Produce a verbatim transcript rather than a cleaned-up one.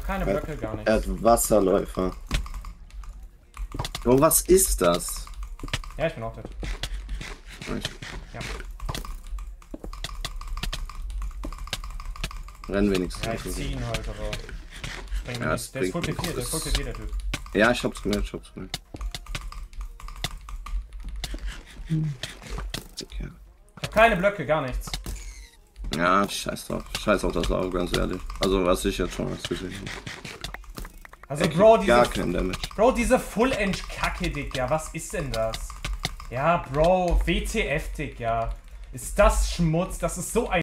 keine Blöcke, gar nichts. Er hat Wasserläufer. Oh, was ist das? Ja, ich bin auch tot. Ja. Renn wenigstens. Ja, ich zieh ihn halt, aber... Bringt Ja, nichts. Der ist Full P vier, der ist Full P vier, der Typ. Ja, ich hab's gemerkt, ich hab's gemerkt. Okay. Ich hab keine Blöcke, gar nichts. Ja, scheiß drauf. Scheiß auf das Auge, ganz ehrlich. Also, was ich jetzt schon was gesehen habe. Also, Er Bro, kriegt gar diese... keinen Damage. Bro, diese Full-End-Kacke, Digga, was ist denn das? Ja, Bro, W T F, Digga. Ist das Schmutz? Das ist so ein...